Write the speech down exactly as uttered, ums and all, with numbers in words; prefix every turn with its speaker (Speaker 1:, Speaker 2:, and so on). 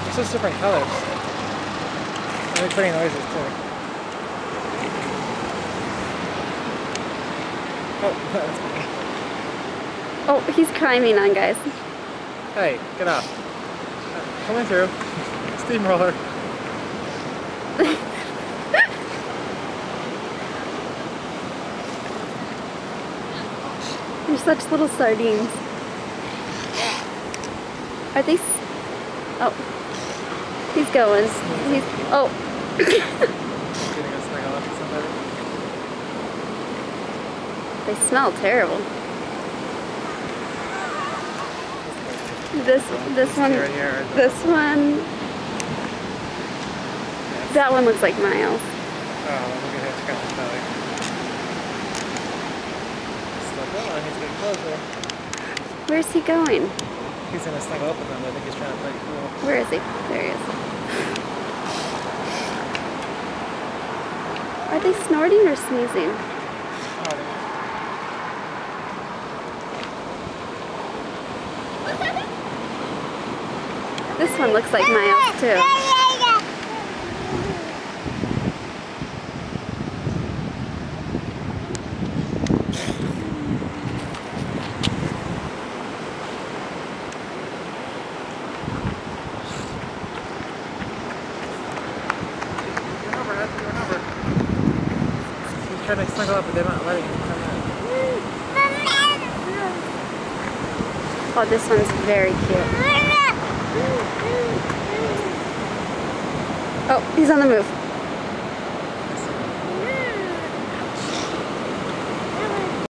Speaker 1: It's just different colors. And they're funny noises too. Oh, that's funny.
Speaker 2: Oh, he's climbing on, guys.
Speaker 1: Hey, get up. Coming through. Steamroller.
Speaker 2: They're such little sardines. Are they? S oh, he's going. He's oh.
Speaker 1: Getting a snuggle up to somebody.
Speaker 2: They smell terrible. This this one.
Speaker 1: Right here.
Speaker 2: This one.
Speaker 1: Yes.
Speaker 2: That one looks like Miles.
Speaker 1: Oh, look at his kind of belly. Still going. He's getting closer.
Speaker 2: Where's he going?
Speaker 1: He's gonna snuggle up with them. I think he's trying to play cool.
Speaker 2: Where is he? There he is. Are they snorting or sneezing?
Speaker 1: Oh,
Speaker 2: This one looks like Miles too.
Speaker 1: He's trying to snuggle up, but they're not letting him come in.
Speaker 2: Oh, this one's very cute. Oh, he's on the move.